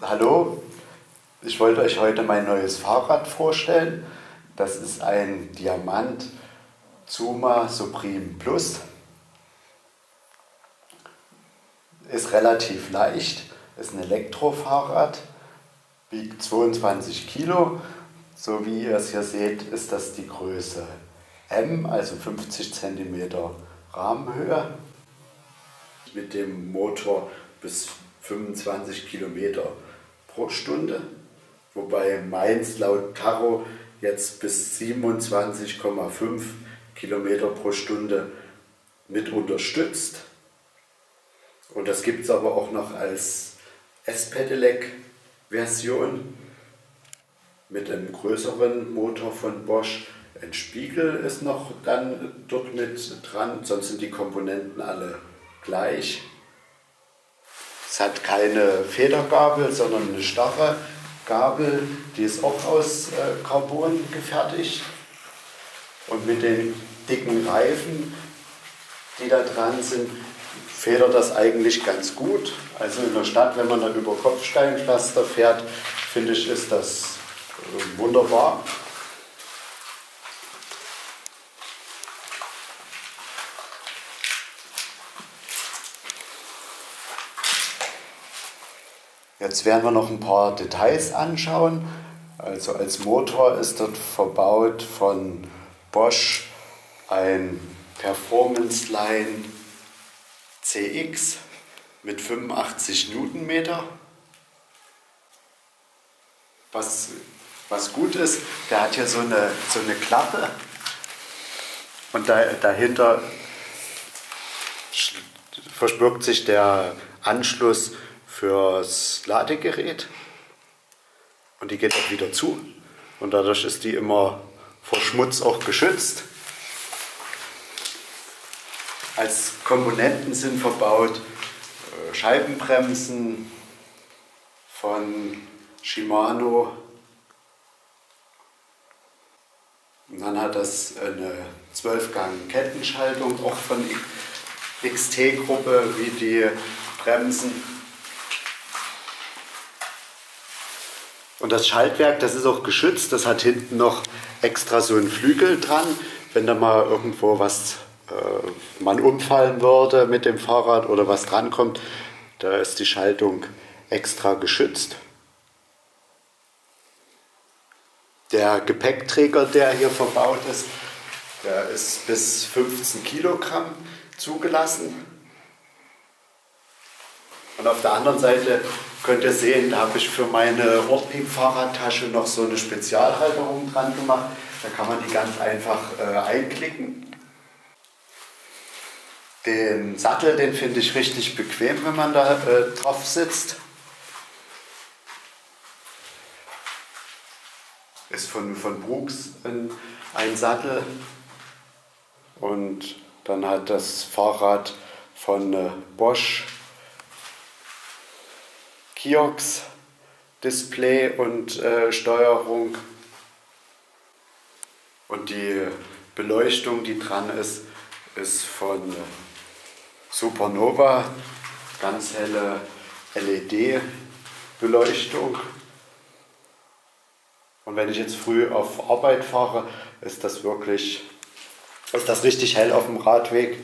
Hallo, ich wollte euch heute mein neues Fahrrad vorstellen. Das ist ein Diamant Zuma Supreme Plus. Ist relativ leicht, ist ein Elektrofahrrad, wiegt 22 Kilo. So wie ihr es hier seht, ist das die Größe M, also 50 cm Rahmenhöhe, mit dem Motor bis 25 Kilometer pro Stunde, wobei meins laut Tacho jetzt bis 27,5 Kilometer pro Stunde mit unterstützt. Und das gibt es aber auch noch als S-Pedelec-Version mit einem größeren Motor von Bosch. Ein Spiegel ist noch dann dort mit dran, sonst sind die Komponenten alle gleich. Es hat keine Federgabel, sondern eine starre Gabel, die ist auch aus Carbon gefertigt. Und mit den dicken Reifen, die da dran sind, federt das eigentlich ganz gut. Also in der Stadt, wenn man da über Kopfsteinpflaster fährt, finde ich, ist das wunderbar. Jetzt werden wir noch ein paar Details anschauen. Also als Motor ist dort verbaut von Bosch ein Performance Line CX mit 85 Newtonmeter. Was gut ist, der hat hier so eine Klappe und dahinter verbirgt sich der Anschluss fürs Ladegerät und die geht auch wieder zu und dadurch ist die immer vor Schmutz auch geschützt. Als Komponenten sind verbaut Scheibenbremsen von Shimano und dann hat das eine 12-Gang-Kettenschaltung auch von XT-Gruppe wie die Bremsen. Und das Schaltwerk, das ist auch geschützt, das hat hinten noch extra so einen Flügel dran, wenn da mal irgendwo man umfallen würde mit dem Fahrrad oder was drankommt, da ist die Schaltung extra geschützt. Der Gepäckträger, der hier verbaut ist, der ist bis 15 Kilogramm zugelassen. Und auf der anderen Seite könnt ihr sehen, da habe ich für meine Ortlieb-Fahrradtasche noch so eine Spezialhalterung dran gemacht. Da kann man die ganz einfach einklicken. Den Sattel, den finde ich richtig bequem, wenn man da drauf sitzt. Ist von Brooks ein Sattel. Und dann hat das Fahrrad von Bosch Kiox, Display und Steuerung. Und die Beleuchtung, die dran ist von Supernova, ganz helle LED-Beleuchtung. Und wenn ich jetzt früh auf Arbeit fahre, ist das richtig hell auf dem Radweg.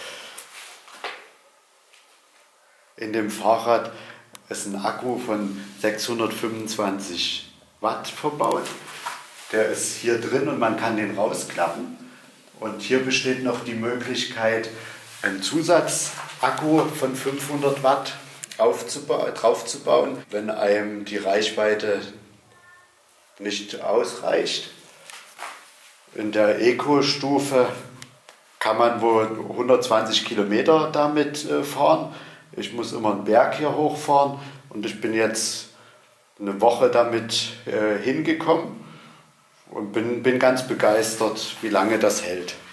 In dem Fahrrad ist ein Akku von 625 Watt verbaut. Der ist hier drin und man kann den rausklappen. Und hier besteht noch die Möglichkeit, einen Zusatzakku von 500 Watt draufzubauen, wenn einem die Reichweite nicht ausreicht. In der Eco-Stufe kann man wohl 120 Kilometer damit fahren. Ich muss immer einen Berg hier hochfahren und ich bin jetzt eine Woche damit hingekommen und bin ganz begeistert, wie lange das hält.